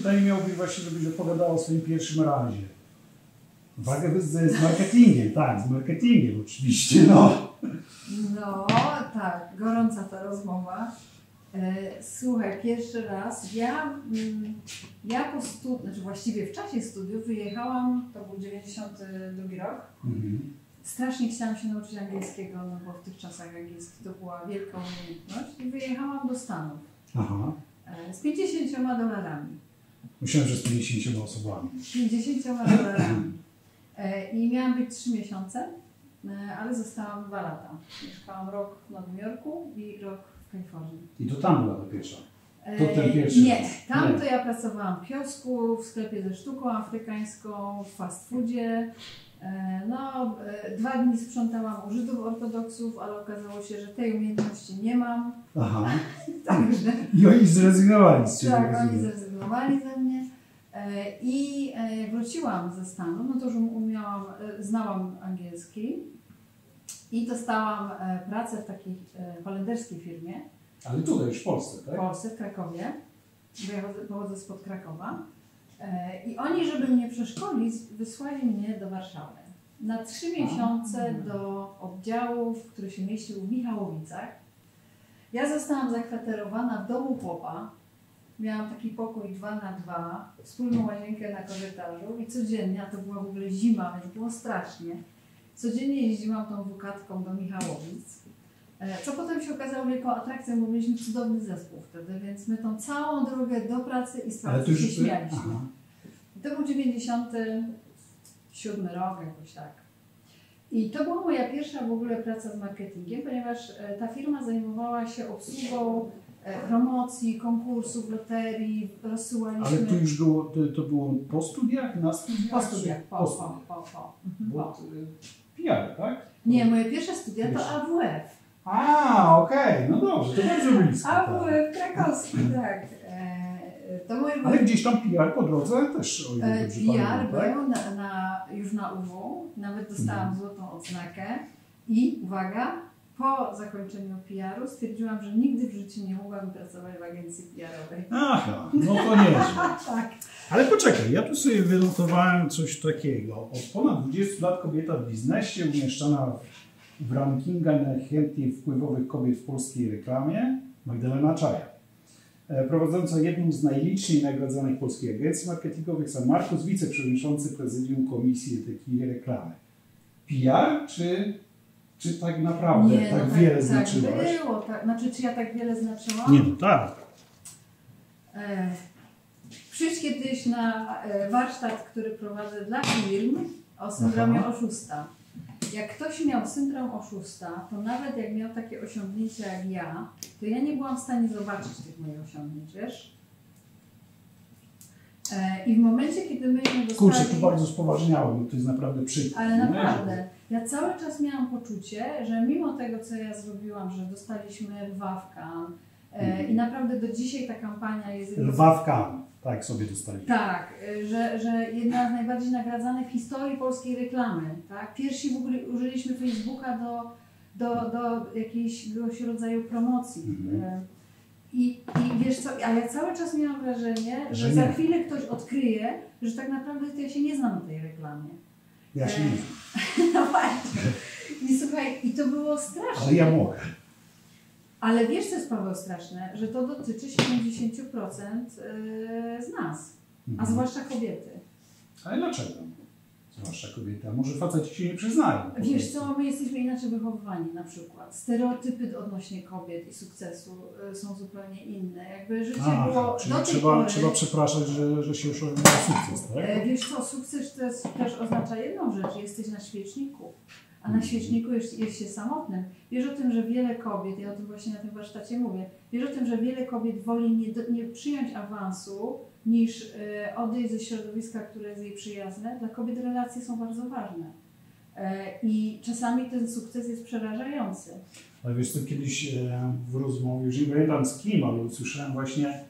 pytanie miało być właśnie, żebyś opowiadała o swoim pierwszym razie. Uwaga, z marketingiem, tak, z marketingiem oczywiście, no. No, tak, gorąca ta rozmowa. Słuchaj, pierwszy raz, ja po studiach, znaczy właściwie w czasie studiów wyjechałam, to był 92 rok. Strasznie chciałam się nauczyć angielskiego, no bo w tych czasach angielski to była wielka umiejętność i wyjechałam do Stanów. Aha. Z $50. Myślałem, że z 50 osobami. 50 dolarami. I miałam być 3 miesiące, ale zostałam 2 lata. Mieszkałam rok w Nowym Jorku i rok w Kalifornii. I to tam była ta pierwsza? To ten pierwszy Nie, raz. tam Nie. to ja pracowałam w kiosku, w sklepie ze sztuką afrykańską, w fast foodzie. No, 2 dni sprzątałam u Żydów ortodoksów, ale okazało się, że tej umiejętności nie mam. Aha. Także, I oni zrezygnowali z ciebie. tak, oni rozumiem. zrezygnowali ze mnie. I jak wróciłam ze Stanów, no to już znałam angielski i dostałam pracę w takiej holenderskiej firmie. Ale tutaj już w Polsce, W tak? Polsce, w Krakowie, bo ja pochodzę spod Krakowa. I oni, żeby mnie przeszkolić, wysłali mnie do Warszawy na 3 miesiące do oddziału, który się mieścił w Michałowicach. Ja zostałam zakwaterowana w domu chłopa. Miałam taki pokój 2x2, wspólną łazienkę na korytarzu i codziennie, a to była w ogóle zima, więc było strasznie, codziennie jeździłam tą wukatką do Michałowic. Co potem się okazało wielką atrakcją, bo mieliśmy cudowny zespół wtedy, więc my tą całą drogę do pracy i z pracy się śmialiśmy. To był 97 rok, jakoś tak. I to była moja pierwsza w ogóle praca z marketingiem, ponieważ ta firma zajmowała się obsługą promocji, konkursów, loterii, rozsyłaliśmy... Ale to już było, to było po studiach, na studiach? Po studiach, po. PR, tak? Nie, moje pierwsze studia to AWF. Okej, no dobrze, to bardzo blisko. AWF krakowski, tak. To moje... Ale gdzieś tam PR po drodze też, o ile dobrze PR pamiętam, tak? był już na UW, nawet dostałam złotą odznakę i uwaga, po zakończeniu PR-u stwierdziłam, że nigdy w życiu nie mogłabym pracować w agencji PR-owej. Aha, no to nieźle. Tak. Ale poczekaj, ja tu sobie wynotowałem coś takiego. Od ponad 20 lat kobieta w biznesie, umieszczana w rankingach najchętniej wpływowych kobiet w polskiej reklamie, Magdalena Czaja. Prowadząca jedną z najliczniej nagradzanych polskich agencji marketingowych, San Marcos, wiceprzewodniczący prezydium Komisji Etyki i Reklamy. PR czy tak naprawdę nie, tak no wiele znaczyłaś? Tak było, tak. Znaczy, czy ja tak wiele znaczyłam? Nie, no tak. Przyjdź kiedyś na warsztat, który prowadzę dla firm o syndromie oszusta. Jak ktoś miał syndrom oszusta, to nawet jak miał takie osiągnięcia jak ja, to ja nie byłam w stanie zobaczyć tych moich osiągnięć, wiesz? I w momencie, kiedy myśmy dostali... Kurczę, to bardzo spoważniało, bo to jest naprawdę przykre. Ale naprawdę, ja cały czas miałam poczucie, że mimo tego, co ja zrobiłam, że dostaliśmy Lwa w Cannes i naprawdę do dzisiaj ta kampania jest... Lwa w Cannes, tak sobie dostaliśmy. Tak, że jedna z najbardziej nagradzanych w historii polskiej reklamy, tak? Pierwsi w ogóle użyliśmy Facebooka do jakiegoś rodzaju promocji. I wiesz co, a ja cały czas miałam wrażenie, że za chwilę ktoś odkryje, że tak naprawdę to ja się nie znam na tej reklamie. Ja się nie znam. No właśnie. I słuchaj, i to było straszne. Ale ja mogę. Ale wiesz, co jest, Paweł, straszne? Że to dotyczy 70% z nas, a zwłaszcza kobiety. Ale dlaczego? Zwłaszcza kobiety, a może faceci się nie przyznają. Wiesz co, my jesteśmy inaczej wychowywani na przykład. Stereotypy odnośnie kobiet i sukcesu są zupełnie inne. Jakby życie było czyli do tej pory... trzeba przepraszać, że się już osiągnął sukces, tak? Wiesz co, sukces też oznacza jedną rzecz. Jesteś na świeczniku. A na świeczniku jest się samotnym. Wiesz o tym, że wiele kobiet, ja o tym właśnie na tym warsztacie mówię, wiesz o tym, że wiele kobiet woli nie przyjąć awansu, niż odejść ze środowiska, które jest jej przyjazne. Dla kobiet relacje są bardzo ważne. I czasami ten sukces jest przerażający. Ale wiesz co, kiedyś w rozmowie, już nie pamiętam z kim, ale usłyszałem właśnie,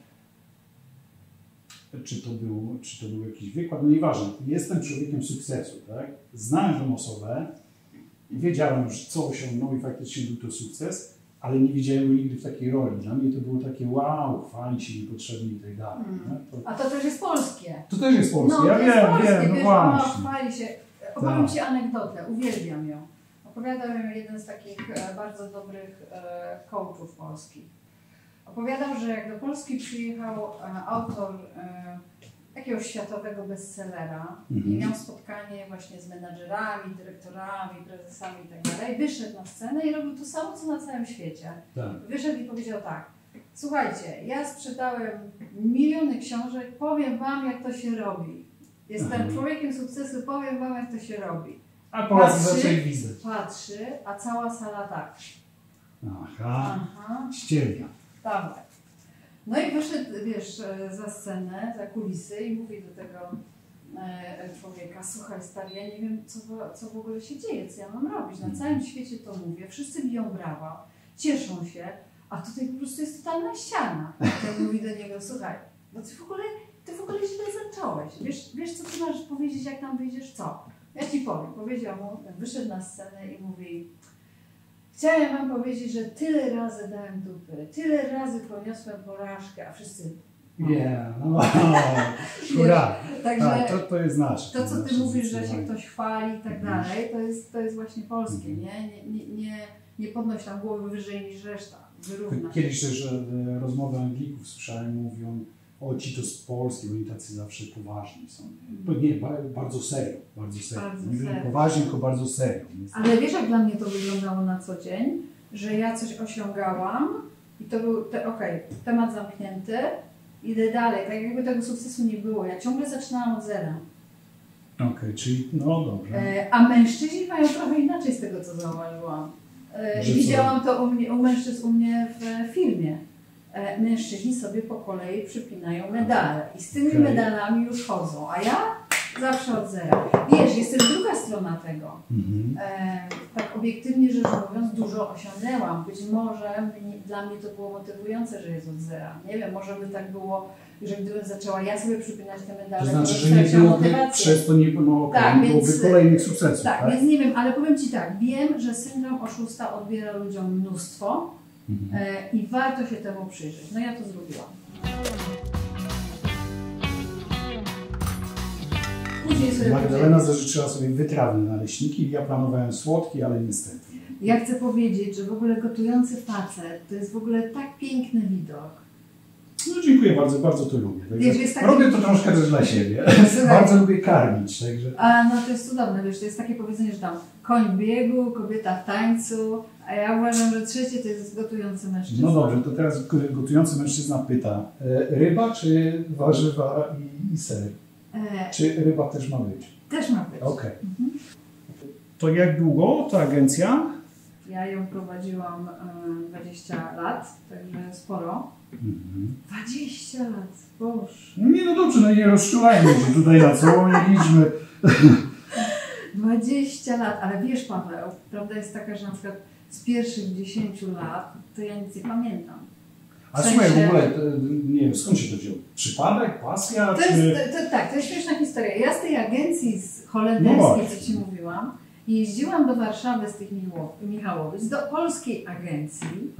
czy to był jakiś wykład, no nieważne, jestem człowiekiem sukcesu, tak? Znałem tę osobę, wiedziałem już, co osiągnął i faktycznie był to sukces, ale nie widziałem go nigdy w takiej roli. Dla mnie to było takie wow, chwali się niepotrzebnie i tak dalej. A to też jest polskie. To też jest polskie, No, ja to jest wiem, polskie, no wiesz, właśnie. chwali się. Opowiem Ci anegdotę, uwielbiam ją. Opowiadał ją jeden z takich bardzo dobrych coachów polskich. Opowiadał, że jak do Polski przyjechał autor jakiegoś światowego bestsellera i miał spotkanie właśnie z menadżerami, dyrektorami, prezesami i tak dalej, wyszedł na scenę i robił to samo, co na całym świecie. Tak. Wyszedł i powiedział tak: słuchajcie, ja sprzedałem miliony książek, powiem Wam, jak to się robi. Jestem człowiekiem sukcesu, powiem Wam, jak to się robi. A Polacy zaczęli widzę. Patrzy, a cała sala tak. Aha. Ściemnia. Dawaj. No i wyszedł, wiesz, za scenę, za kulisy i mówi do tego człowieka: słuchaj stary, ja nie wiem, co w ogóle się dzieje, co ja mam robić. Na całym świecie to mówię, wszyscy biją brawa, cieszą się, a tutaj po prostu jest totalna ściana. Ja mówi do niego: słuchaj, no ty w ogóle źle zacząłeś. Wiesz, co ty masz powiedzieć, jak tam wyjdziesz, co? Ja ci powiem. Powiedział mu, wyszedł na scenę i mówi: chciałem wam powiedzieć, że tyle razy dałem dupy, tyle razy poniosłem porażkę, a wszyscy... No, hurra. Także to jest nasze. to, co ty mówisz, że się ktoś chwali i tak dalej, to jest właśnie polskie, nie podnoś tam głowy wyżej niż reszta, wyrówna. Kiedyś też rozmowy Anglików słyszałem, mówią: o, ci to z Polski, oni tacy zawsze poważni są. To nie, bardzo serio, bardzo serio. Nie serio. Poważnie, tylko bardzo serio. Ale wiesz, jak dla mnie to wyglądało na co dzień? Że ja coś osiągałam i to był, temat zamknięty, idę dalej, tak jakby tego sukcesu nie było. Ja ciągle zaczynałam od zera. Okej, czyli no dobrze. A mężczyźni mają trochę inaczej z tego, co zauważyłam. Widziałam to u mężczyzn u mnie w firmie. Mężczyźni sobie po kolei przypinają medale i z tymi medalami już chodzą, a ja zawsze od zera. Wiesz, jest też druga strona tego. Tak obiektywnie rzecz mówiąc, dużo osiągnęłam. Być może dla mnie to było motywujące, że jest od zera. Nie wiem, może by tak było, że gdybym zaczęła ja sobie przypinać te medale, to znaczy, że nie byłoby przez to nie byłoby kolejnych sukcesów. Tak, więc nie wiem, ale powiem Ci tak, wiem, że syndrom oszusta odbiera ludziom mnóstwo. I warto się temu przyjrzeć. No ja to zrobiłam. Magdalena zażyczyła sobie wytrawne naleśniki, ja planowałem słodki, ale niestety. Ja chcę powiedzieć, że w ogóle gotujący facet to jest w ogóle tak piękny widok. No dziękuję bardzo, bardzo to lubię. Wiesz, robię to troszkę też dla siebie. Bardzo lubię karmić. Także... No to jest cudowne, wiesz, to jest takie powiedzenie, że tam koń w biegu, kobieta w tańcu, a ja uważam, że trzecie to jest gotujący mężczyzna. No dobrze, to teraz gotujący mężczyzna pyta: ryba czy warzywa i ser? Czy ryba też ma być? Też ma być. Okej. To jak długo ta agencja? Ja ją prowadziłam 20 lat, także sporo. 20 lat, boż. No dobrze, no nie rozczulajmy się tutaj na całą liczbę. 20 lat, ale wiesz, Paweł, prawda jest taka, że na przykład z pierwszych 10 lat to ja nic nie pamiętam. A słuchaj, w ogóle, nie wiem, skąd się to wziął? Przypadek, pasja? To jest śmieszna historia. Ja z tej agencji holenderskiej, co Ci mówiłam, jeździłam do Warszawy z tych Michałowic, do polskiej agencji,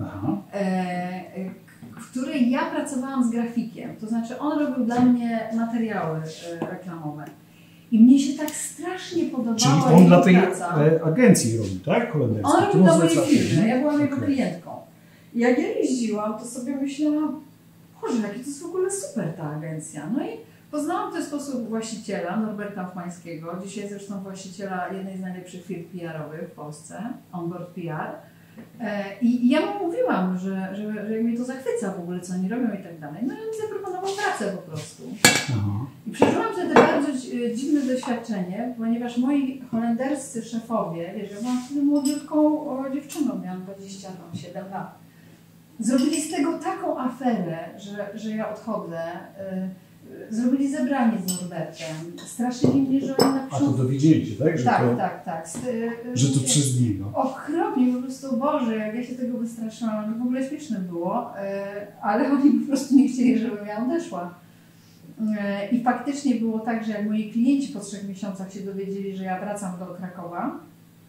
w której ja pracowałam z grafikiem. To znaczy on robił dla mnie materiały reklamowe. I mnie się tak strasznie podobała. Czyli on dla tej agencji robił, tak? Holenderskiej. On robił dla mojej firmy, ja byłam jego klientką. I jak ja jeździłam, to sobie myślałam: Boże, jakie to jest w ogóle super ta agencja. No i poznałam w ten sposób właściciela, Norberta Chmańskiego, dzisiaj zresztą właściciela jednej z najlepszych firm PR-owych w Polsce, Onboard PR. I ja mu mówiłam, że mnie to zachwyca w ogóle, co oni robią i tak dalej. No i on mi zaproponował pracę po prostu. I przeżyłam wtedy bardzo dziwne doświadczenie, ponieważ moi holenderscy szefowie, wiesz, ja byłam wtedy młodziutką dziewczyną, miałam 27 lat. Zrobili z tego taką aferę, że ja odchodzę. Zrobili zebranie z Norbertem. Straszyli mnie, że oni A to dowiedzieli się, tak? Że tak. Że to przez niego. Okropnie, po prostu, Boże, jak ja się tego wystraszyłam, to w ogóle śmieszne było, ale oni po prostu nie chcieli, żebym ja odeszła. I faktycznie było tak, że jak moi klienci po 3 miesiącach się dowiedzieli, że ja wracam do Krakowa,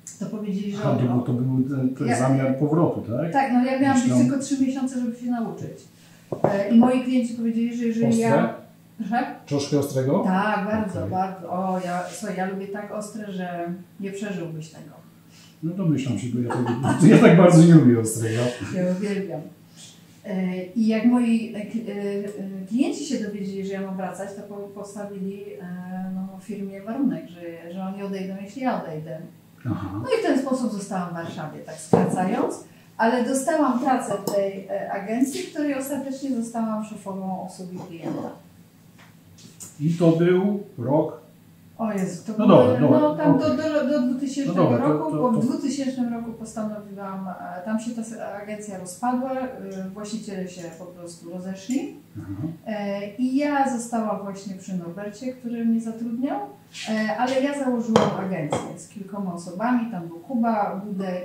to powiedzieli, że... To był ten zamiar powrotu, tak? Tak, no ja miałam być tylko 3 miesiące, żeby się nauczyć. I moi klienci powiedzieli, że jeżeli ja... Proszę? Troszkę ostrego? Tak, bardzo, bardzo. O, ja lubię tak ostre, że nie przeżyłbyś tego. No domyślam się, bo ja tak bardzo nie lubię ostrego. Ja uwielbiam. I jak moi klienci się dowiedzieli, że ja mam wracać, to postawili firmie warunek, że oni odejdą, jeśli ja odejdę. Aha. No i w ten sposób zostałam w Warszawie, tak skracając, ale dostałam pracę w tej agencji, w której ostatecznie zostałam szefową obsługi klienta. I to był rok? O Jezu, to no było, dobra, no tam okay. do 2000 no dobra, roku, bo w 2000 roku postanowiłam, tam się ta agencja rozpadła, właściciele się po prostu rozeszli. I ja zostałam właśnie przy Norbercie, który mnie zatrudniał, ale ja założyłam agencję z kilkoma osobami, tam był Kuba Budek,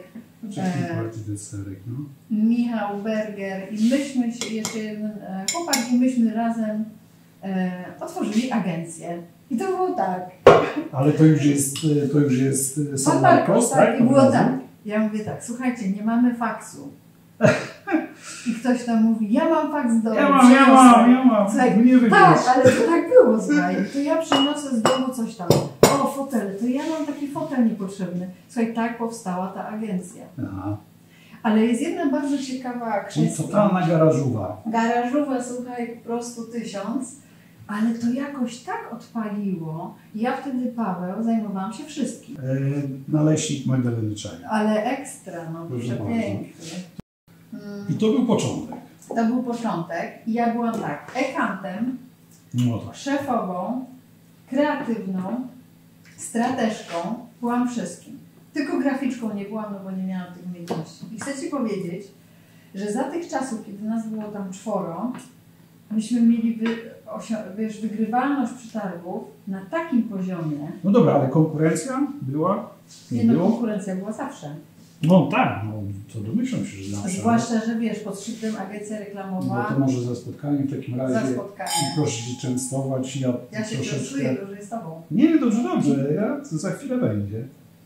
Michał Berger i myśmy się, jeszcze jeden chłopak, i myśmy razem otworzyli agencję. I to było tak. Ale to już jest Pan Marcos, tak? I było tak. Ja mówię tak, słuchajcie, nie mamy faksu. I ktoś tam mówi, ja mam faks z domu. Ja mam. Słuchaj, nie tak, ale to tak było, słuchaj. To ja przyniosę z domu coś tam. O, fotele, to ja mam taki fotel niepotrzebny. Słuchaj, tak powstała ta agencja. Aha. Ale jest jedna bardzo ciekawa kwestia. Czyli totalna garażówa. Garażowa, słuchaj, po prostu 1000. Ale to jakoś tak odpaliło. Ja wtedy, Paweł, zajmowałam się wszystkim. Naleśnik Magdaleny Czajek. Ale ekstra, no przepiękny. I to był początek. To był początek. I ja byłam tak, ekantem, no tak. szefową, kreatywną, strateżką, byłam wszystkim. Tylko graficzką nie byłam, no bo nie miałam tych umiejętności. I chcę Ci powiedzieć, że za tych czasów, kiedy nas było tam 4, myśmy mieli wygrywalność przetargów na takim poziomie. No dobra, ale konkurencja była? Konkurencja była zawsze. No tak, no to domyślam się, że zawsze. Zwłaszcza, że wiesz, pod szyfrem agencja reklamowa. No to może za spotkanie w takim razie. Za spotkanie. Proszę się częstować. Ja się częstuję, że z Tobą. Nie, dobrze. Za chwilę będzie.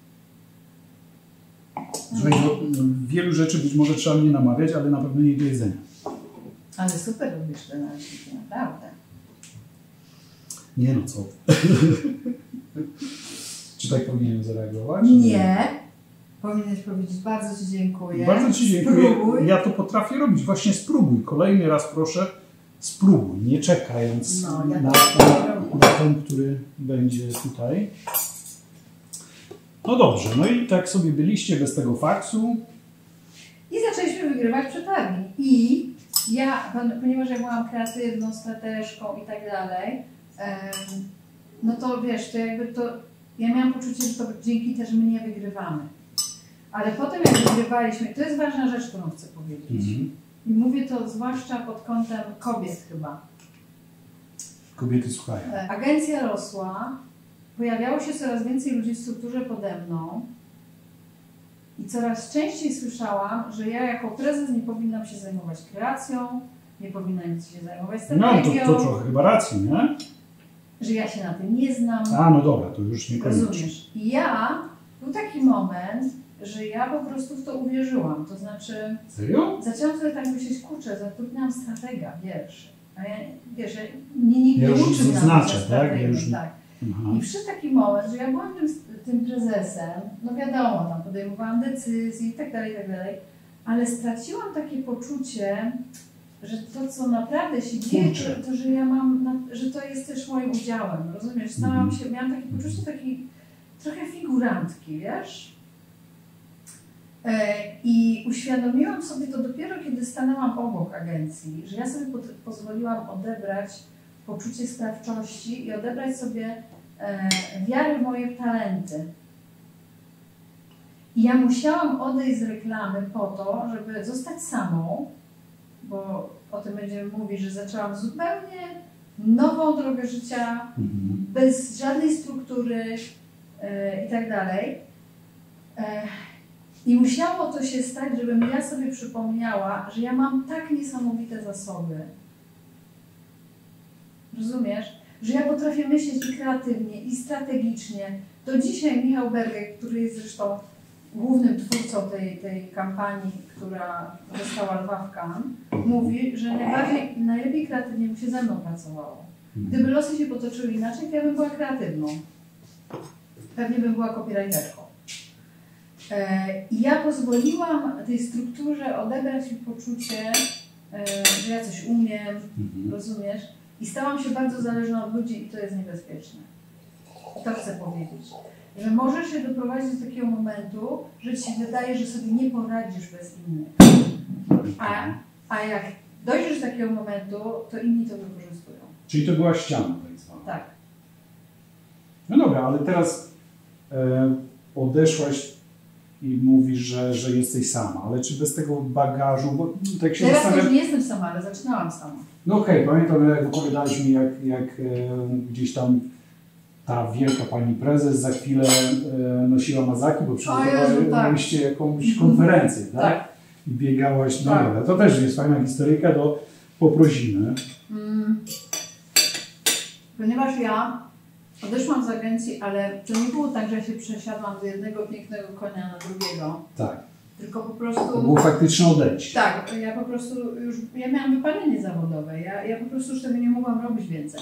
Wielu rzeczy być może trzeba mnie namawiać, ale na pewno nie do jedzenia. Ale super robisz te naleśniki, naprawdę. Nie no, co? Czy tak powinienem zareagować? Nie. Powinieneś powiedzieć, bardzo Ci dziękuję. Bardzo Ci dziękuję. Spróbuj. Ja to potrafię robić. Właśnie spróbuj. Kolejny raz proszę, spróbuj. Nie czekając na ten, który będzie tutaj. No dobrze. No i tak sobie byliście bez tego faksu. I zaczęliśmy wygrywać przetargi. I ja, ponieważ ja byłam kreatywną, strateżką i tak dalej, no to wiesz, to jakby to, ja miałam poczucie, że to dzięki też my wygrywamy. Ale potem jak wygrywaliśmy, to jest ważna rzecz, którą chcę powiedzieć. I mówię to zwłaszcza pod kątem kobiet chyba. Kobiety słuchają. Agencja rosła, pojawiało się coraz więcej ludzi w strukturze pode mną. I coraz częściej słyszałam, że ja jako prezes nie powinnam się zajmować kreacją, nie powinnam się zajmować strategią. No to trochę chyba racji, nie? Że ja się na tym nie znam. A, no dobra, to już nie rozumiesz. I był taki moment, że ja po prostu w to uwierzyłam. To znaczy... Serio? Zaczęłam sobie tak myśleć, kurczę, zatrudniałam stratega, wiesz. A ja, wiesz, nikt nie uczył nam strategii, tak. I przyszedł taki moment, że ja byłam tym prezesem, no wiadomo, tam podejmowałam decyzje i tak dalej, ale straciłam takie poczucie, że to, co naprawdę się dzieje, to że ja że to jest też moim udziałem, rozumiesz? Miałam takie poczucie takiej trochę figurantki, wiesz? I uświadomiłam sobie to dopiero, kiedy stanęłam obok agencji, że ja sobie pozwoliłam odebrać poczucie sprawczości i odebrać sobie wiarę w moje talenty. I ja musiałam odejść z reklamy po to, żeby zostać samą, bo o tym będziemy mówić, że zaczęłam zupełnie nową drogę życia, bez żadnej struktury i tak dalej. I musiało to się stać, żebym ja sobie przypomniała, że ja mam tak niesamowite zasoby. Rozumiesz? Że ja potrafię myśleć i kreatywnie, i strategicznie. Do dzisiaj Michał Berger, który jest zresztą głównym twórcą tej kampanii, która dostała Lwa w Cannes, mówi, że najlepiej kreatywnie mu się ze mną pracowało. Gdyby losy się potoczyły inaczej, to ja bym była kreatywną. Pewnie bym była copywriterką. I ja pozwoliłam tej strukturze odebrać mi poczucie, że ja coś umiem, rozumiesz? I stałam się bardzo zależna od ludzi i to jest niebezpieczne. To chcę powiedzieć. Że możesz się doprowadzić do takiego momentu, że ci się wydaje, że sobie nie poradzisz bez innych. A jak dojdziesz do takiego momentu, to inni to wykorzystują. Czyli to była ściana tak zwana. Tak. No dobra, ale teraz odeszłaś i mówisz, że jesteś sama, ale czy bez tego bagażu, bo tak się teraz już nie jestem sama, ale zaczynałam sama. No okej, pamiętam jak opowiadałeś mi, jak gdzieś tam ta wielka pani prezes za chwilę nosiła mazaki, bo przygotowaliście jakąś konferencję, tak? I biegałaś, no dobra, to też jest fajna historyjka, to poprosimy. Ponieważ ja odeszłam z agencji, ale to nie było tak, że ja się przesiadłam z jednego pięknego konia na drugiego. Tak. Tylko po prostu... To było faktyczne odejście. Tak, ja po prostu już, ja miałam wypalenie zawodowe, ja po prostu już tego nie mogłam robić więcej.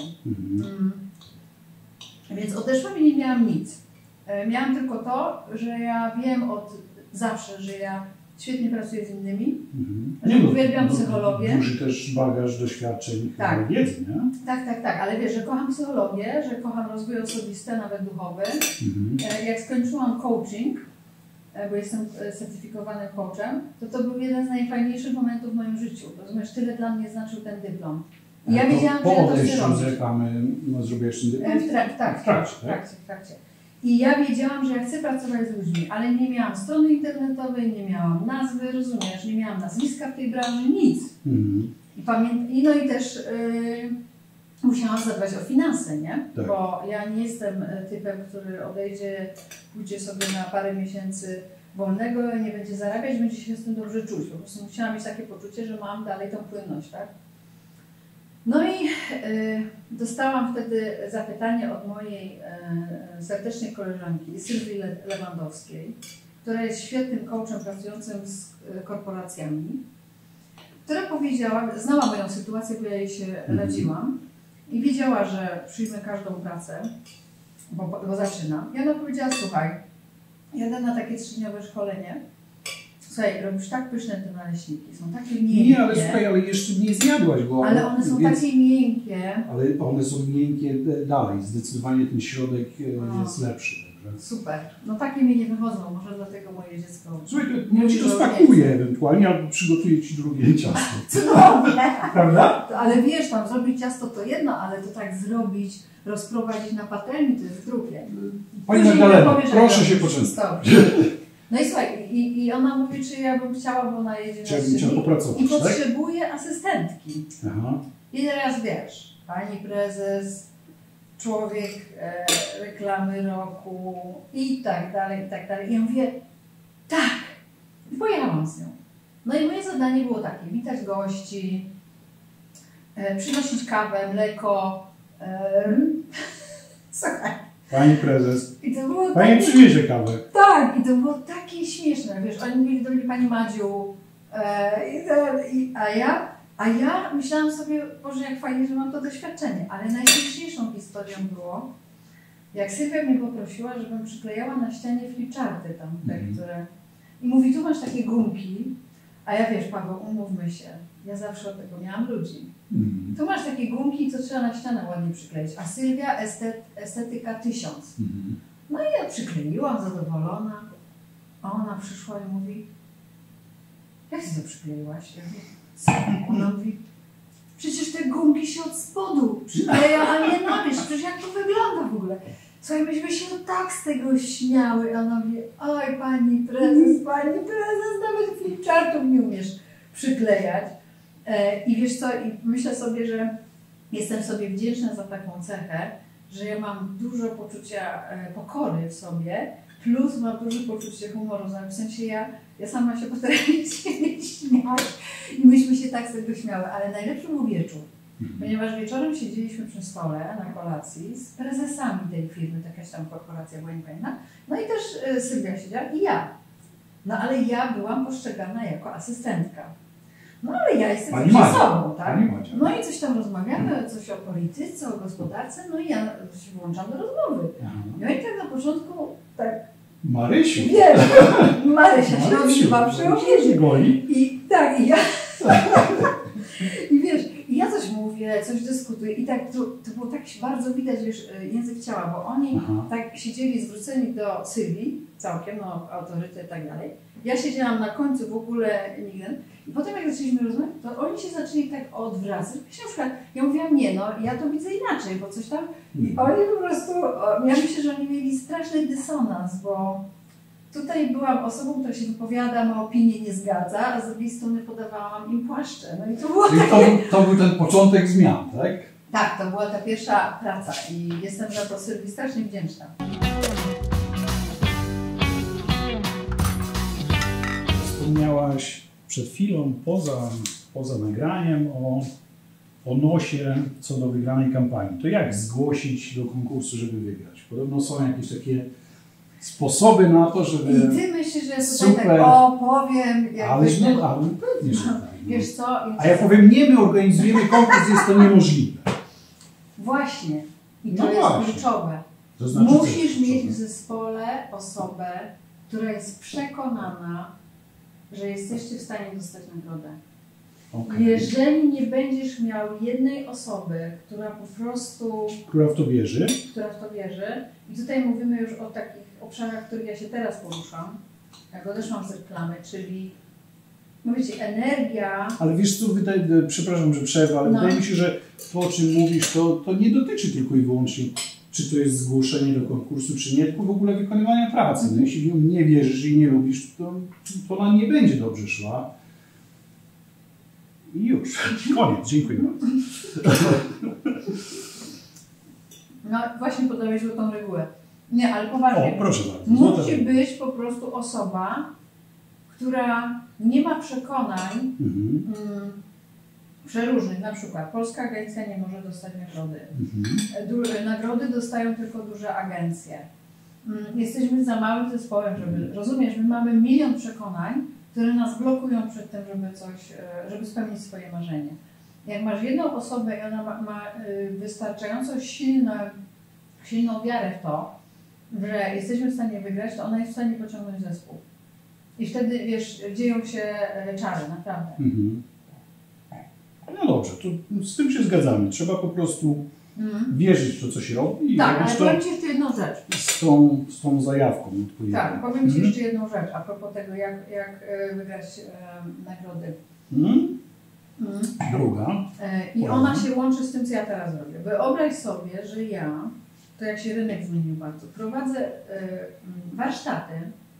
Więc odeszłam i nie miałam nic. Miałam tylko to, że ja wiem od zawsze, że ja świetnie pracuję z innymi, że uwielbiam psychologię. Duży też bagaż doświadczeń, wiedzy, nie? Tak, ale wiesz, że kocham psychologię, że kocham rozwój osobisty, nawet duchowy. Jak skończyłam coaching, bo jestem certyfikowanym coachem, to był jeden z najfajniejszych momentów w moim życiu. Rozumiesz, tyle dla mnie znaczył ten dyplom. I ja wiedziałam, że ja to chcę robić. Z reklamy zrobiłeś ten dyplom? W trakcie. I ja wiedziałam, że ja chcę pracować z ludźmi, ale nie miałam strony internetowej, nie miałam nazwy, rozumiesz, nie miałam nazwiska w tej branży, nic. No i też musiałam zadbać o finanse, nie? Tak. Bo ja nie jestem typem, który odejdzie, pójdzie sobie na parę miesięcy wolnego, nie będzie zarabiać, będzie się z tym dobrze czuć. Po prostu musiałam mieć takie poczucie, że mam dalej tą płynność, tak? No i dostałam wtedy zapytanie od mojej serdecznej koleżanki Sylwii Lewandowskiej, która jest świetnym coachem pracującym z korporacjami, która powiedziała, znała moją sytuację, bo ja jej się radziłam i wiedziała, że przyjmę każdą pracę, bo zaczynam. I ona powiedziała, słuchaj, jadę na takie 3-dniowe szkolenie. Słuchaj, robisz tak pyszne te naleśniki, są takie miękkie. Nie, ale słuchaj, ale jeszcze nie zjadłaś go. Ale one są takie miękkie. Ale one są miękkie dalej, zdecydowanie ten środek jest lepszy. Także. Super, no takie mi nie wychodzą, może dlatego moje dziecko... Słuchaj, to ci to spakuję ewentualnie, albo przygotuję ci drugie ciasto. Cudowne! Prawda? Ale wiesz, tam zrobić ciasto to jedno, ale to tak zrobić, rozprowadzić na patelni to jest drugie. Pani Magdalena, proszę się poczęstować. No i słuchaj, i ona mówi, czy ja bym chciała, bo ona jedzie na 3 dni i potrzebuje asystentki. I teraz wiesz, pani prezes, człowiek reklamy roku i tak dalej, i tak dalej. I ja mówię, tak, i pojechałam z nią. No i moje zadanie było takie, witać gości, przynosić kawę, mleko, słuchaj. Pani prezes, I to było pani przywiezie kawę. Tak, i to było takie śmieszne, wiesz, oni mówili do mnie pani Madziu, a ja myślałam sobie, Boże, jak fajnie, że mam to doświadczenie, ale najśmieszniejszą historią było, jak Sylwia mnie poprosiła, żebym przyklejała na ścianie flipcharty tam, które... I mówi, tu masz takie gumki, a ja wiesz, Paweł, umówmy się, ja zawsze od tego miałam ludzi. Tu masz takie gumki, co trzeba na ścianę ładnie przykleić, a Sylwia estetyka 1000. No i ja przykleiłam, zadowolona, a ona przyszła i mówi, jak ty to przykleiłaś? Ja mówię, co? Ona mówi, przecież te gumki się od spodu przykleja, a nie na wierzch, przecież jak to wygląda w ogóle? Słuchaj, myśmy się tak z tego śmiały, a ona mówi, oj pani prezes, nawet flipchartów nie umiesz przyklejać. I wiesz co, i myślę sobie, że jestem sobie wdzięczna za taką cechę, że ja mam dużo poczucia pokory w sobie, plus mam duże poczucie humoru, w sensie ja sama się potrafię śmiać i myśmy się tak z tego śmiały, ale najlepszy był wieczór, ponieważ wieczorem siedzieliśmy przy stole na kolacji z prezesami tej firmy, jakaś tam korporacja była niepewna, no i też Sylwia siedziała i ja. No ale ja byłam postrzegana jako asystentka. No ale ja jestem Pani zawsze Madzia. sobą, tak? Pani Madzia. No i coś tam rozmawiamy, coś o polityce, o gospodarce, no i ja się włączam do rozmowy. Aha. No i tak na początku, tak, Marysiu. wiesz, Marysia się odzywa przy obiedzie. Goli. I tak, i ja... I wiesz, i ja coś mówię, coś dyskutuję i tak to było tak bardzo widać, wiesz, język ciała, bo oni tak siedzieli zwróceni do Sylwii całkiem, no autorytet i tak dalej. Ja siedziałam na końcu w ogóle nigdy. I potem jak zaczęliśmy rozmawiać, to oni się zaczęli tak odwracać. Ja mówiłam, nie no, ja to widzę inaczej, bo coś tam... I oni po prostu, ja myślę, że oni mieli straszny dysonans, bo tutaj byłam osobą, która się wypowiada, ma opinię, nie zgadza, a z drugiej strony podawałam im płaszcze. No i to było Czyli takie... to był ten początek zmian, tak? Tak, to była ta pierwsza praca i jestem za to Sylwii strasznie wdzięczna. Wspomniałaś przed chwilą, poza nagraniem, o nosie co do wygranej kampanii. To jak zgłosić do konkursu, żeby wygrać? Podobno są jakieś takie sposoby na to, żeby... I ty myślisz, że ja tutaj Super. tak opowiem, jak Ale pewnie, że tak. No. Wiesz co? A ja powiem, nie, my organizujemy konkurs, jest to niemożliwe. Właśnie. I No to jest właśnie. kluczowe. To znaczy, Musisz mieć w zespole osobę, która jest przekonana, że jesteście w stanie dostać nagrodę. Okay. Jeżeli nie będziesz miał jednej osoby, która po prostu... Która w to wierzy. Która w to wierzy. I tutaj mówimy już o takich obszarach, w których ja się teraz poruszam. Jak odeszłam z reklamy, czyli mówicie, energia... Ale wiesz co, przepraszam, że przerwę, ale wydaje mi się, że to, o czym mówisz, to nie dotyczy tylko i wyłącznie, czy to jest zgłoszenie do konkursu, czy nie, tylko w ogóle wykonywania pracy. No, jeśli w nią nie wierzysz i nie lubisz, to ona nie będzie dobrze szła. I już. Koniec. Dziękuję bardzo. No właśnie podałeś złotą regułę. Nie, ale poważnie. O, proszę bardzo. Musi być po prostu osoba, która nie ma przekonań przeróżnych. Na przykład Polska Agencja nie może dostać nagrody. Nagrody dostają tylko duże agencje. Jesteśmy za małym zespołem, żeby... Rozumiesz, my mamy milion przekonań, które nas blokują przed tym, żeby spełnić swoje marzenie. Jak masz jedną osobę i ona ma wystarczająco silną wiarę w to, że jesteśmy w stanie wygrać, to ona jest w stanie pociągnąć zespół. I wtedy, wiesz, dzieją się czary, naprawdę. No dobrze, to z tym się zgadzamy. Trzeba po prostu wierzyć w to, co się robi. I tak, ale powiem Ci jeszcze jedną rzecz. Z tą zajawką odpowiednią. Tak, powiem Ci jeszcze jedną rzecz a propos tego, jak wygrać nagrody. Druga. I ona się łączy z tym, co ja teraz robię. Wyobraź sobie, że ja, to jak się rynek zmienił bardzo, prowadzę warsztaty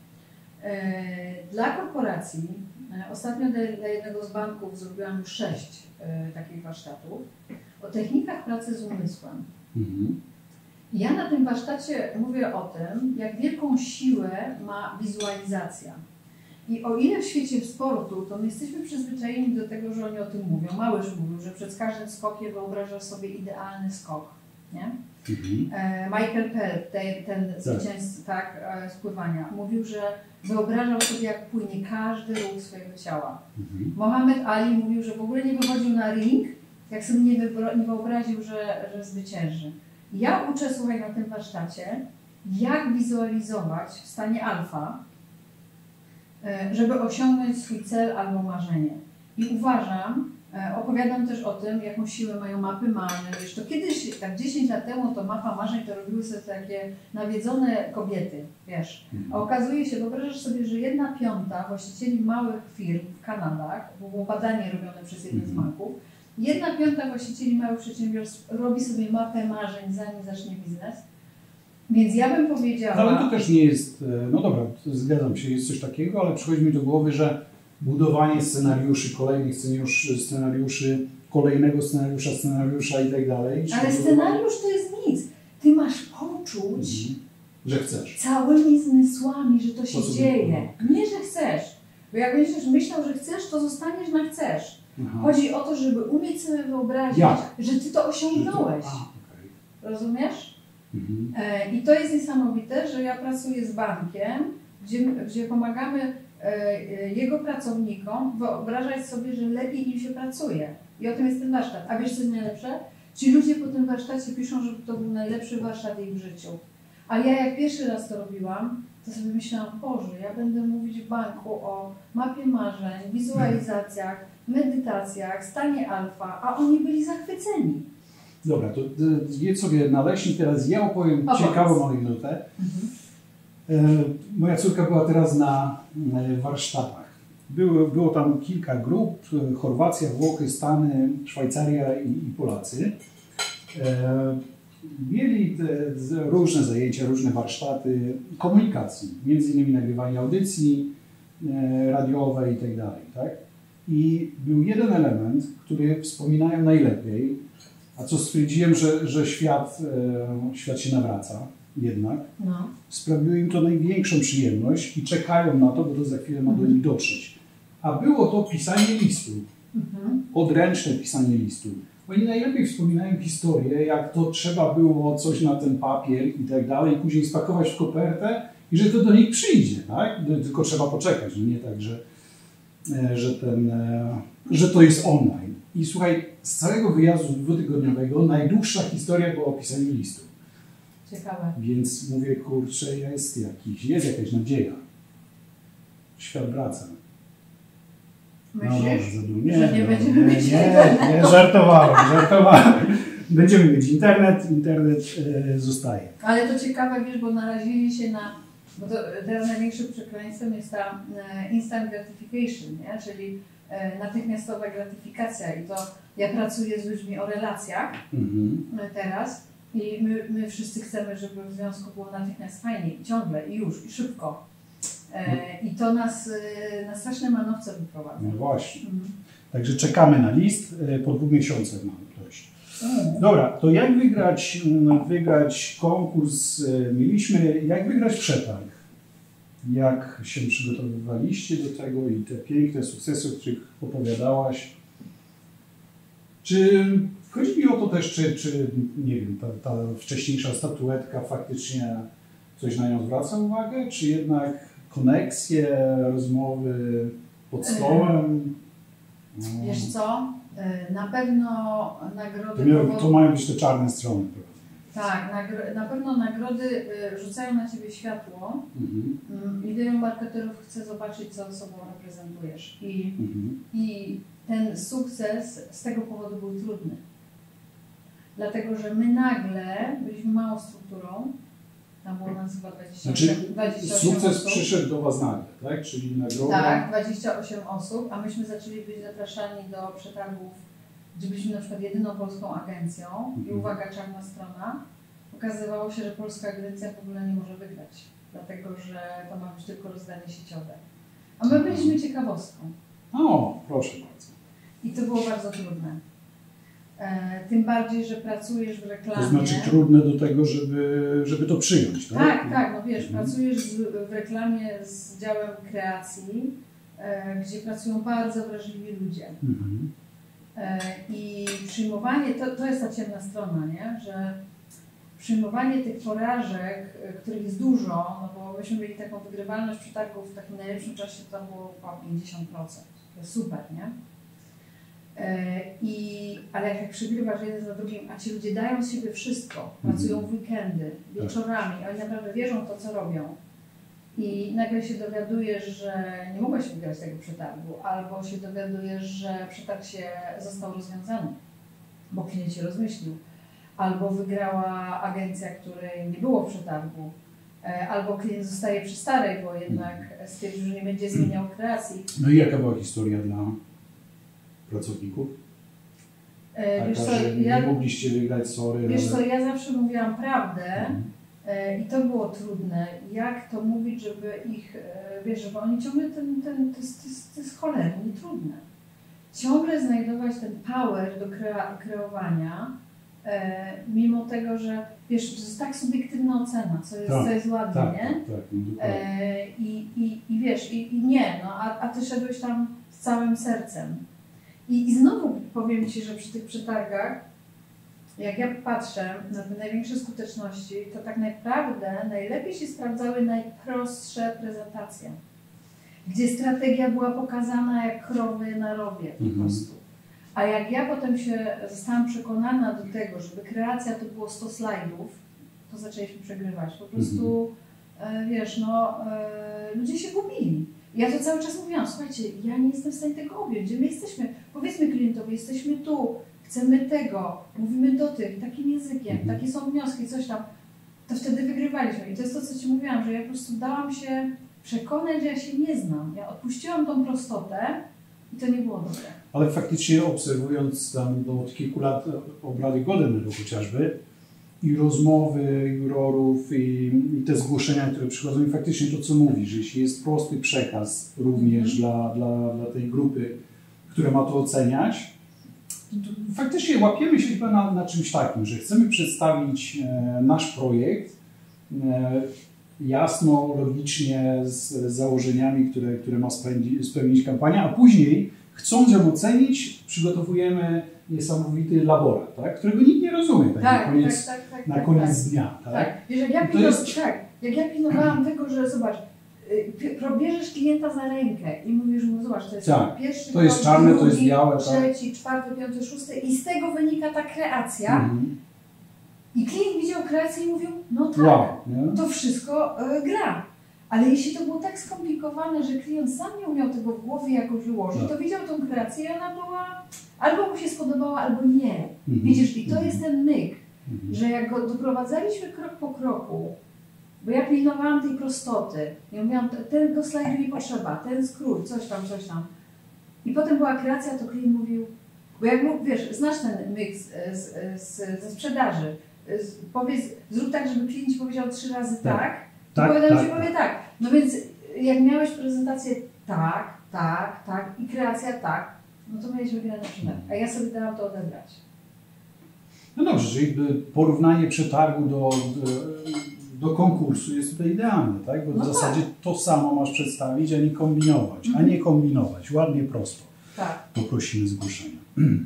dla korporacji. Ostatnio dla jednego z banków zrobiłam już 6 takich warsztatów o technikach pracy z umysłem. Ja na tym warsztacie mówię o tym, jak wielką siłę ma wizualizacja. I o ile w świecie sportu, to my jesteśmy przyzwyczajeni do tego, że oni o tym mówią. Małyż mówił, że przed każdym skokiem wyobrażasz sobie idealny skok. Nie? Michael Phelps, ten zwycięzca z pływania, mówił, że wyobrażał sobie, jak płynie każdy ruch swojego ciała. Mohamed Ali mówił, że w ogóle nie wychodził na ring, jak sobie nie wyobraził, że zwycięży. Ja uczę, słuchaj, na tym warsztacie, jak wizualizować w stanie alfa, żeby osiągnąć swój cel albo marzenie. I uważam, opowiadam też o tym, jaką siłę mają mapy marzeń. Wiesz, to kiedyś, tak 10 lat temu, to mapa marzeń to robiły sobie takie nawiedzone kobiety, wiesz. A okazuje się, wyobrażasz sobie, że 1/5 właścicieli małych firm w Kanadach, bo było badanie robione przez jeden z banków, 1/5 właścicieli małych przedsiębiorstw robi sobie mapę marzeń, zanim zacznie biznes. Więc ja bym powiedziała... No, ale to też nie jest... No dobra, zgadzam się, jest coś takiego, ale przychodzi mi do głowy, że budowanie scenariuszy, kolejnych scenariuszy, kolejnego scenariusza i tak dalej. Ale scenariusz to jest nic. Ty masz poczuć że chcesz. Całymi zmysłami, że to się dzieje. Nie, że chcesz. Bo jak będziesz myślał, że chcesz, to zostaniesz na chcesz. Chodzi o to, żeby umieć sobie wyobrazić, że ty to osiągnąłeś. Rozumiesz? I to jest niesamowite, że ja pracuję z bankiem, gdzie pomagamy jego pracownikom wyobrażać sobie, że lepiej im się pracuje. I o tym jest ten warsztat. A wiesz co jest najlepsze? Ci ludzie po tym warsztacie piszą, że to był najlepszy warsztat ich w życiu. A ja jak pierwszy raz to robiłam, to sobie myślałam, Boże, ja będę mówić w banku o mapie marzeń, wizualizacjach, medytacjach, stanie alfa, a oni byli zachwyceni. Dobra, to jedz sobie naleśnik, teraz ja opowiem ciekawą anegdotę. Moja córka była teraz na warsztatach. Było tam kilka grup, Chorwacja, Włochy, Stany, Szwajcaria i Polacy. Mieli różne zajęcia, różne warsztaty komunikacji, między innymi nagrywanie audycji radiowej i tak dalej. Tak? I był jeden element, który wspominają najlepiej, a co stwierdziłem, że świat się nawraca jednak. No. Sprawiło im to największą przyjemność i czekają na to, bo to za chwilę ma do nich dotrzeć. A było to pisanie listu. Odręczne pisanie listu. Oni najlepiej wspominają historię, jak to trzeba było coś na ten papier i tak dalej, i później spakować w kopertę i że to do nich przyjdzie, tak? Tylko trzeba poczekać, no nie tak, że to jest online. I słuchaj, z całego wyjazdu dwutygodniowego najdłuższa historia była o pisaniu listu. Ciekawe. Więc mówię, kurczę, jest jakaś nadzieja. Świat wraca. Myślisz, że nie będziemy mieć nie, żartowałem. Będziemy mieć internet zostaje. Ale to ciekawe, wiesz, bo narazili się na, bo to teraz największym przekleństwem jest ta instant gratification, nie? Czyli natychmiastowa gratyfikacja. I to ja pracuję z ludźmi o relacjach teraz i my wszyscy chcemy, żeby w związku było natychmiast fajnie i ciągle i już, i szybko. I to nas na straszne manowce wyprowadza. No właśnie. Także czekamy na list, po 2 miesiącach mamy dojść. Dobra, to jak wygrać konkurs mieliśmy, jak wygrać przetarg? Jak się przygotowywaliście do tego i te piękne sukcesy, o których opowiadałaś? Czy chodzi mi o to też, czy nie wiem, ta wcześniejsza statuetka faktycznie coś na nią zwraca uwagę, czy jednak koneksje, rozmowy pod stołem? Wiesz co? Na pewno nagrody... To mają być te czarne strony. Tak, na pewno nagrody rzucają na Ciebie światło i wielu marketerów chce zobaczyć, co sobą reprezentujesz. I ten sukces z tego powodu był trudny. Dlatego, że my nagle byliśmy małą strukturą, tam było nas chyba 28 sukces osób. przyszedł do Was nagle, tak? Czyli nagroda... Tak, 28 osób, a myśmy zaczęli być zapraszani do przetargów, gdzie byliśmy na przykład jedyną polską agencją i uwaga, czarna strona, okazywało się, że polska agencja w ogóle nie może wygrać, dlatego, że to ma być tylko rozdanie sieciowe. A my byliśmy ciekawostką. O, proszę bardzo. I to było bardzo trudne. Tym bardziej, że pracujesz w reklamie. To znaczy trudne do tego, żeby to przyjąć, tak? Tak, no wiesz, pracujesz w reklamie z działem kreacji, gdzie pracują bardzo wrażliwi ludzie. I przyjmowanie, to jest ta ciemna strona, nie? Że przyjmowanie tych porażek, których jest dużo, no bo myśmy mieli taką wygrywalność przetargów w takim najlepszym czasie, to było 50%. To jest super, nie? Ale jak przegrywasz jeden za drugim, a ci ludzie dają z siebie wszystko, pracują w weekendy, wieczorami, oni naprawdę wierzą w to, co robią. I nagle się dowiadujesz, że nie mogłeś wygrać tego przetargu, albo się dowiadujesz, że przetarg został rozwiązany, bo klient się rozmyślił, albo wygrała agencja, której nie było w przetargu, albo klient zostaje przy starej, bo jednak stwierdził, że nie będzie zmieniał kreacji. No i jaka była historia dla pracowników? Wiesz co, nie mogliście wygrać, sorry. Wiesz co, ja zawsze mówiłam prawdę i to było trudne. Jak to mówić, żeby ich, wiesz, żeby oni ciągle to jest cholernie trudne. Ciągle znajdować ten power do kreowania, mimo tego, że wiesz, to jest tak subiektywna ocena, co jest ładnie, nie? I wiesz, i nie, no, a ty szedłeś tam z całym sercem. I znowu powiem Ci, że przy tych przetargach, jak ja patrzę na te największe skuteczności, to tak naprawdę najlepiej się sprawdzały najprostsze prezentacje. gdzie strategia była pokazana jak krowy na rowie po prostu. A jak ja potem zostałam przekonana do tego, żeby kreacja to było 100 slajdów, to zaczęliśmy przegrywać. Po prostu, wiesz, ludzie się gubili. Ja to cały czas mówiłam, słuchajcie, ja nie jestem w stanie tego objąć, gdzie my jesteśmy, powiedzmy klientowi, jesteśmy tu, chcemy tego, mówimy do tych, takim językiem, takie są wnioski, coś tam, to wtedy wygrywaliśmy. I to jest to, co Ci mówiłam, że ja po prostu dałam się przekonać, że ja się nie znam. Ja odpuściłam tą prostotę i to nie było dobre. Ale faktycznie obserwując tam od kilku lat obrady Goldeneru chociażby, i rozmowy jurorów, i te zgłoszenia, które przychodzą, i faktycznie to, co mówisz, że jeśli jest prosty przekaz również dla tej grupy, która ma to oceniać, to faktycznie łapiemy się chyba na czymś takim, że chcemy przedstawić nasz projekt jasno, logicznie, z założeniami, które ma spełnić kampania, a później, chcąc ją ocenić, przygotowujemy niesamowity laborat, tak? Którego nikt nie rozumie na koniec dnia. Tak? Wiesz, jak ja pilnowałam tego, że zobacz, bierzesz klienta za rękę i mówisz mu, zobacz, to jest pierwszy to jest czarne, drugi, to jest białe, trzeci, czwarty, piąty, szósty i z tego wynika ta kreacja. I klient widział kreację i mówił, no tak, to wszystko gra. Ale jeśli to było tak skomplikowane, że klient sam nie umiał tego w głowie jakoś ułożyć, to widział tą kreację i ona była, albo mu się spodobała, albo nie. Widzisz, i to jest ten myk, że jak go doprowadzaliśmy krok po kroku, bo ja pilnowałam tej prostoty, ja mówiłam, tego slajdu nie potrzeba, ten skrót, coś tam. I potem była kreacja, to klient mówił, bo jak mógł, wiesz, znasz ten myk ze sprzedaży, powiedz, zrób tak, żeby klient ci powiedział 3 razy tak, powie tak. No więc jak miałeś prezentację tak i kreacja tak, no to mieliśmy grę na przykład, a ja sobie dałam to odebrać. No dobrze, czyli porównanie przetargu do konkursu jest tutaj idealne, tak? Bo w zasadzie to samo masz przedstawić, a nie kombinować, ładnie, prosto. Tak. Poprosimy zgłoszenia.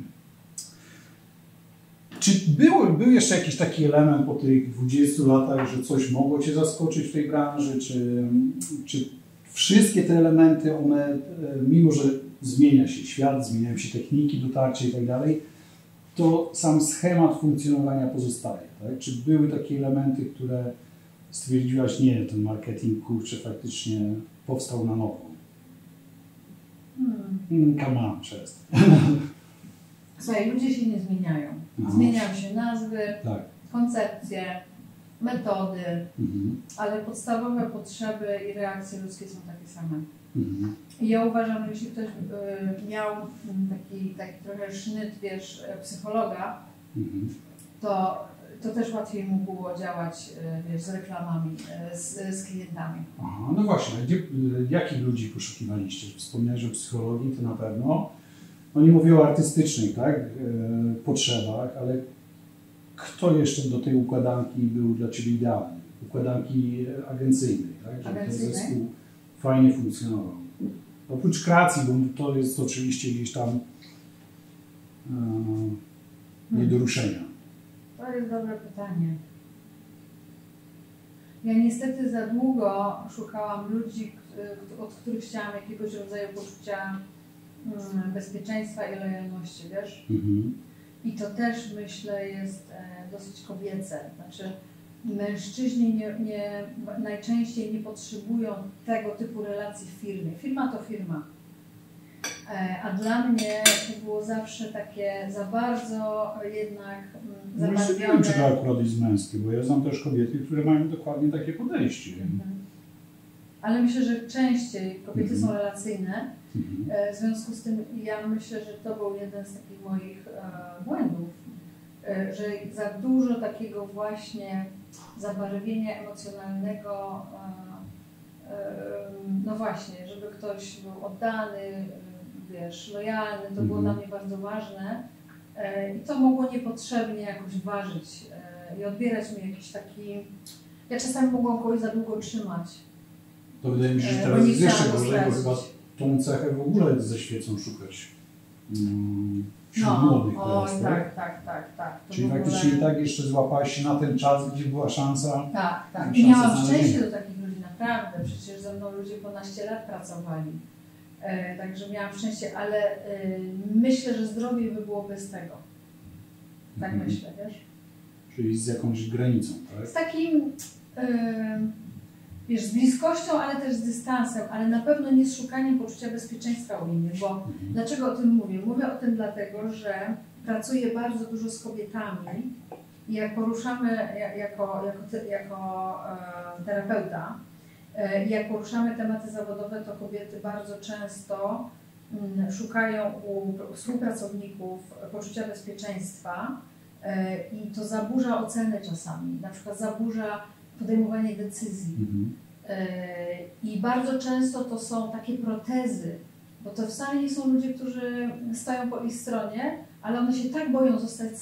Czy był jeszcze jakiś taki element po tych 20 latach, że coś mogło Cię zaskoczyć w tej branży? Czy wszystkie te elementy, one, mimo że zmienia się świat, zmieniają się techniki, dotarcie i tak dalej, to sam schemat funkcjonowania pozostaje, tak? Czy były takie elementy, które stwierdziłaś, nie, ten marketing, kurczę, faktycznie powstał na nowo? Come on, często. Słuchaj, ludzie się nie zmieniają. Zmieniają się nazwy, koncepcje, metody, ale podstawowe potrzeby i reakcje ludzkie są takie same. I ja uważam, że jeśli ktoś miał taki trochę sznyt, wiesz, psychologa, to też łatwiej mu było działać, wiesz, z reklamami, z klientami. Aha, no właśnie, jakich ludzi poszukiwaliście? Wspomniałeś o psychologii, to na pewno. No nie mówię o artystycznych, tak, potrzebach, ale kto jeszcze do tej układanki był dla Ciebie idealny? Układanki agencyjnej, tak? Żeby ten zespół fajnie funkcjonował. Oprócz kreacji, bo to jest oczywiście gdzieś tam nie do ruszenia. To jest dobre pytanie. Ja niestety za długo szukałam ludzi, od których chciałam jakiegoś rodzaju poczucia bezpieczeństwa i lojalności, wiesz? I to też, myślę, jest dosyć kobiece. Znaczy, mężczyźni najczęściej nie potrzebują tego typu relacji w firmie. Firma to firma. A dla mnie to było zawsze takie za bardzo jednak zabarwione. Nie wiem, czy to akurat jest męskie, bo ja znam też kobiety, które mają dokładnie takie podejście. Ale myślę, że częściej kobiety są relacyjne. W związku z tym ja myślę, że to był jeden z takich moich błędów, że za dużo takiego właśnie zabarwienia emocjonalnego, no właśnie, żeby ktoś był oddany, wiesz, lojalny, to było dla mnie bardzo ważne i to mogło niepotrzebnie jakoś ważyć i odbierać mi jakiś taki, ja czasami mogłam kogoś za długo trzymać. To wydaje mi się, że teraz jest jeszcze gorzej, bo chyba tą cechę w ogóle ze świecą szukać wśród młodych teraz, tak. Czyli faktycznie i tak jeszcze złapałaś się na ten czas, gdzie była szansa. Tak. I miałam szczęście do takich ludzi, naprawdę. naprawdę, przecież ze mną ludzie po naście lat pracowali. Także miałam szczęście, ale myślę, że zdrowiej by było bez tego. Tak myślę, wiesz? Czyli z jakąś granicą, tak? Z takim, wiesz, z bliskością, ale też z dystansem, ale na pewno nie z szukaniem poczucia bezpieczeństwa u innych, bo dlaczego o tym mówię? Mówię o tym dlatego, że pracuję bardzo dużo z kobietami i jak poruszamy jako terapeuta, jak poruszamy tematy zawodowe, to kobiety bardzo często szukają u współpracowników poczucia bezpieczeństwa i to zaburza oceny czasami, na przykład zaburza podejmowanie decyzji. I bardzo często to są takie protezy, bo to wcale nie są ludzie, którzy stoją po ich stronie, ale one się tak boją zostać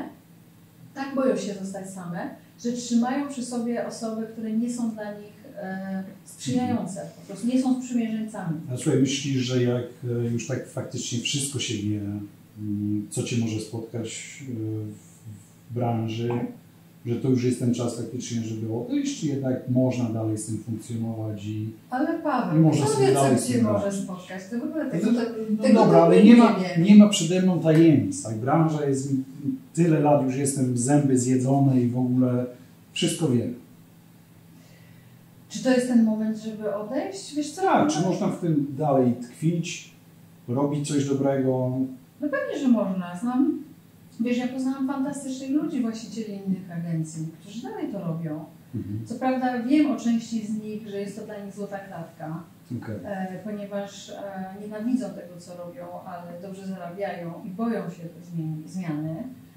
same, że trzymają przy sobie osoby, które nie są dla nich sprzyjające, po prostu nie są sprzymierzeńcami. A słuchaj, myślisz, że jak już tak faktycznie wszystko się wie, co Cię może spotkać w branży, że to już jest ten czas faktycznie, żeby odejść, czy jednak można dalej z tym funkcjonować Ale Paweł, kto wie, co Cię może spotkać? To w ogóle tego dobra, ale nie ma przede mną tajemnic. Tak? Branża jest, tyle lat już jestem, zęby zjedzone i w ogóle wszystko wiem. Czy to jest ten moment, żeby odejść? Wiesz co? Tak, czy można w tym dalej tkwić, robić coś dobrego? No pewnie, że można. Wiesz, ja poznałam fantastycznych ludzi, właścicieli innych agencji, którzy dalej to robią. Co prawda wiem o części z nich, że jest to dla nich złota klatka, ponieważ nienawidzą tego, co robią, ale dobrze zarabiają i boją się zmiany.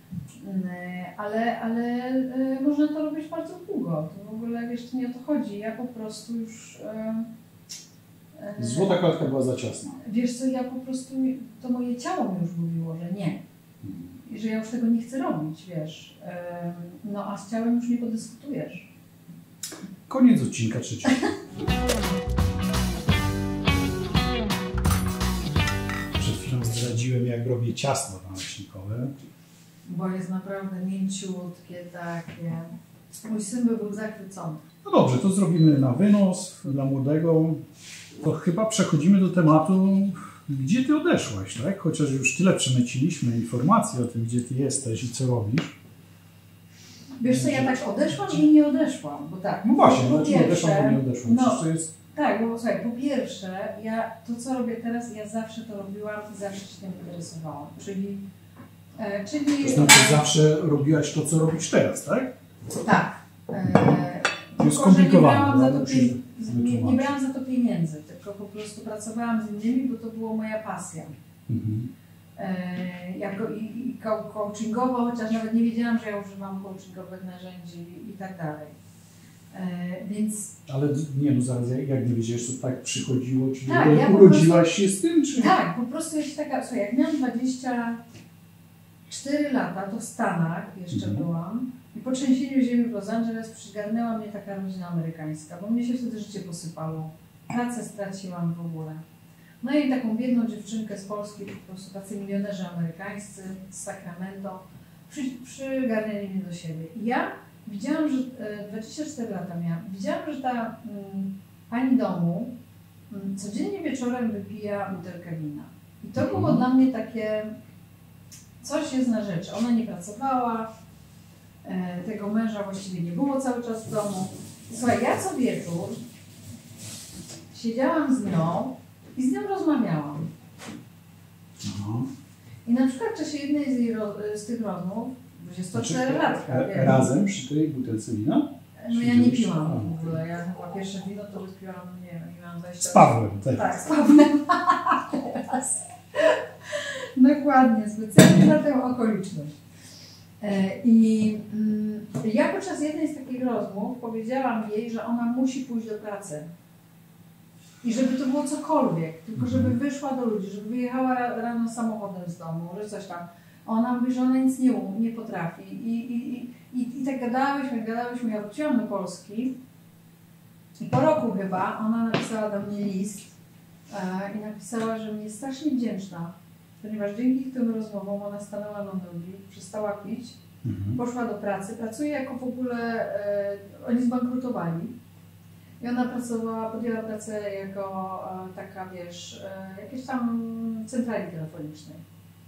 Ale można to robić bardzo długo. To w ogóle, wiesz, to nie o to chodzi. Ja po prostu już... Złota klatka była za ciasna. Wiesz co, ja po prostu... To moje ciało mi już mówiło, że nie. I że ja już tego nie chcę robić, wiesz. No a z ciałem już nie podyskutujesz. Koniec odcinka 3. Przed chwilą zdradziłem, jak robię ciasto naleśnikowe. Bo jest naprawdę mięciutkie takie. Mój syn by był zachwycony. No dobrze, to zrobimy na wynos dla młodego. To chyba przechodzimy do tematu, gdzie Ty odeszłaś, tak? Chociaż już tyle przemyciliśmy informacji o tym, gdzie Ty jesteś i co robisz. Wiesz co, ja tak odeszłam i nie odeszłam, bo tak. No właśnie, dlaczego odeszłam, bo nie odeszłam? No, to jest... Tak, bo słuchaj, po pierwsze, ja to co robię teraz, ja zawsze to robiłam i zawsze się tym interesowałam. Czyli to znaczy zawsze robiłaś to, co robisz teraz, tak? Tak. To jest skomplikowane. Nie brałam za to pieniędzy, tylko po prostu pracowałam z innymi, bo to była moja pasja. Jako i coachingowo, chociaż nawet nie wiedziałam, że ja używam coachingowych narzędzi i tak dalej. Więc... Ale nie, no zaraz, jak nie wiedziałeś, to tak przychodziło, czyli tak, urodziłaś się z tym, czy... Tak, po prostu jest taka, słuchaj, jak miałam 24 lata, to w Stanach jeszcze byłam i po trzęsieniu ziemi w Los Angeles przygarnęła mnie taka rodzina amerykańska, bo mnie się wtedy życie posypało. Pracę straciłam w ogóle. No i taką biedną dziewczynkę z Polski, po prostu tacy milionerzy amerykańscy z Sacramento przygarnęli mnie do siebie. I ja widziałam, że 24 lata miałam, widziałam, że ta pani domu codziennie wieczorem wypija butelkę wina. I to było dla mnie takie, coś jest na rzeczy. Ona nie pracowała, tego męża właściwie nie było cały czas w domu. Słuchaj, ja co wieczór siedziałam z nią i z nią rozmawiałam. I na przykład w czasie jednej z tych rozmów, 24-latka. Razem przy tej butelce wina? No ja nie piłam w ogóle. Ja chyba pierwsze wino to wypiłam, nie wiem, miałam 20 z Pawłem. Tak, z Pawłem. Dokładnie, specjalnie na tę okoliczność. I ja podczas jednej z takich rozmów powiedziałam jej, że ona musi pójść do pracy. I żeby to było cokolwiek, tylko żeby wyszła do ludzi, żeby wyjechała rano samochodem z domu, że coś tam. Ona mówi, że ona nic nie potrafi. I tak gadałyśmy, ja wróciłam do Polski i po roku chyba ona napisała do mnie list i napisała, że mi jest strasznie wdzięczna, ponieważ dzięki tym rozmowom ona stanęła na nogi, przestała pić, poszła do pracy, pracuje jako w ogóle, oni zbankrutowali. I ona podjęła pracę jako taka, wiesz, jakiejś tam centrali telefonicznej.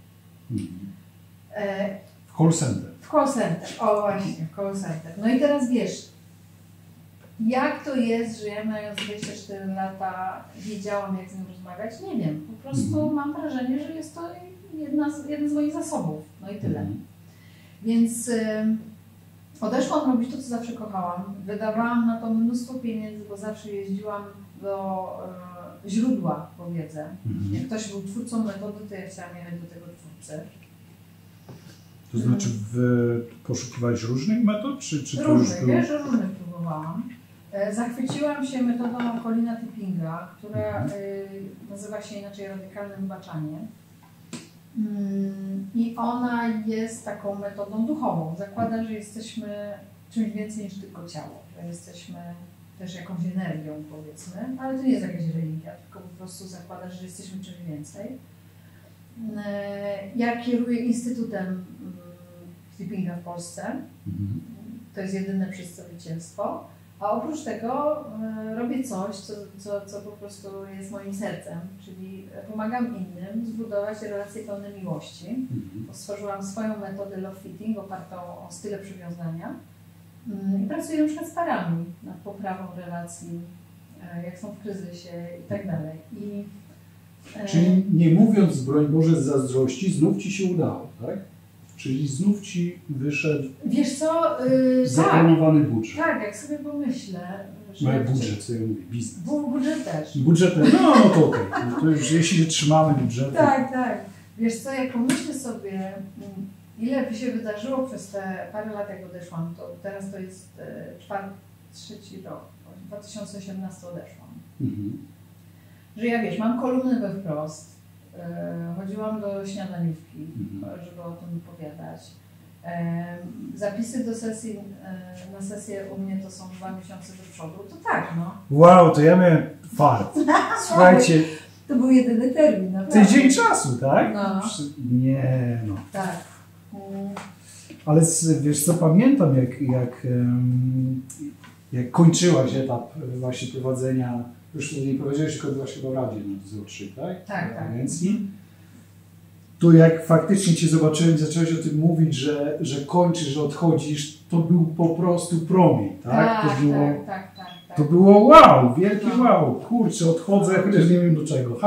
W call center. W call center, o właśnie, w call center. No i teraz wiesz, jak to jest, że ja mając 24 lata wiedziałam, jak z nim rozmawiać? Nie wiem. Po prostu mam wrażenie, że jest to jeden z moich zasobów. No i tyle. Więc odeszłam robić to, co zawsze kochałam. Wydawałam na to mnóstwo pieniędzy, bo zawsze jeździłam do źródła po wiedzę. Jak ktoś był twórcą metody, to ja chciałam jechać do tego twórcy. To znaczy poszukiwałeś różnych metod? Czy różnych, wiesz, różnych próbowałam. Zachwyciłam się metodą Colina Tippinga, która nazywa się inaczej radykalne wybaczanie. I ona jest taką metodą duchową. Zakłada, że jesteśmy czymś więcej niż tylko ciało, że jesteśmy też jakąś energią, powiedzmy, ale to nie jest jakaś religia, tylko po prostu zakłada, że jesteśmy czymś więcej. Ja kieruję Instytutem Tippinga w Polsce. To jest jedyne przedstawicielstwo. A oprócz tego robię coś, co po prostu jest moim sercem, czyli pomagam innym zbudować relacje pełne miłości. Stworzyłam swoją metodę Love Fitting opartą o style przywiązania i pracuję na przykład z parami nad poprawą relacji, jak są w kryzysie i tak dalej. Czyli nie mówiąc, broń Boże, z zazdrości, znów Ci się udało, tak? Czyli znów Ci wyszedł, wiesz co, zaplanowany budżet. Tak, jak sobie pomyślę, że... budżet, co ja mówię, biznes. Budżet też. Budżet, no to okej. No to już jeśli trzymamy budżet. Tak. Wiesz co, jak pomyślę sobie, ile by się wydarzyło przez te parę lat, jak odeszłam, to teraz to jest trzeci rok, 2018 odeszłam. Że ja, wiesz, mam kolumnę we Wprost, chodziłam do śniadaniówki, żeby o tym opowiadać. Zapisy do sesji, na sesję u mnie to są 2 miesiące do przodu, to tak, no. Wow, to ja miałem fart. Słuchajcie. To był jedyny termin, naprawdę. Tydzień czasu, tak? No. Nie, no. Tak. Ale wiesz co, pamiętam jak kończyłaś etap właśnie prowadzenia, już nie powiedziałeś, tylko byłaś chyba w Radzie Nadzorczej, tak? Tak. Agencji. To jak faktycznie Cię zobaczyłem, zacząłeś o tym mówić, że kończysz, że odchodzisz, to był po prostu promień, tak? Tak. To było wow, wielkie wow, kurczę, odchodzę, chociaż nie wiem do czego.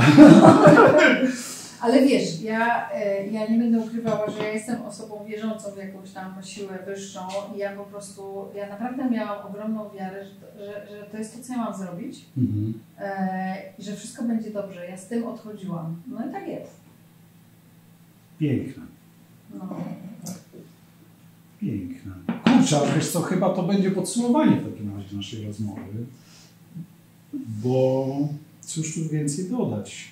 Ale wiesz, ja nie będę ukrywała, że ja jestem osobą wierzącą w jakąś tam siłę wyższą i ja po prostu, ja naprawdę miałam ogromną wiarę, że to jest to, co ja mam zrobić i że wszystko będzie dobrze. Ja z tym odchodziłam. No i tak jest. Piękne. No. Piękne. Kurczę, ale wiesz co, chyba to będzie podsumowanie w takim razie naszej rozmowy, bo cóż tu więcej dodać.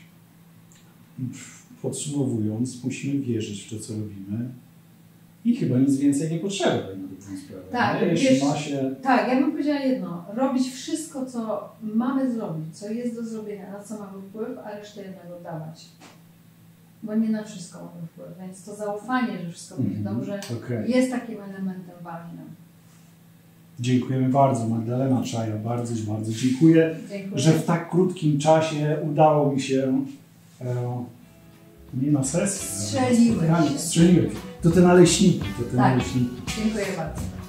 Podsumowując, musimy wierzyć w to, co robimy i chyba nic więcej nie potrzeba na dobrą sprawę. Tak, jeśli ma się... Tak, ja bym powiedziała jedno. Robić wszystko, co mamy zrobić, co jest do zrobienia, na co mamy wpływ, a resztę jednak oddawać. Bo nie na wszystko mamy wpływ, więc to zaufanie, że wszystko będzie dobrze, jest takim elementem ważnym. Dziękujemy bardzo, Magdalena Czaja, bardzo dziękuję, że w tak krótkim czasie udało mi się nie na sesję. Strzeliłeś. To te naleśniki. Tak. Dziękuję bardzo.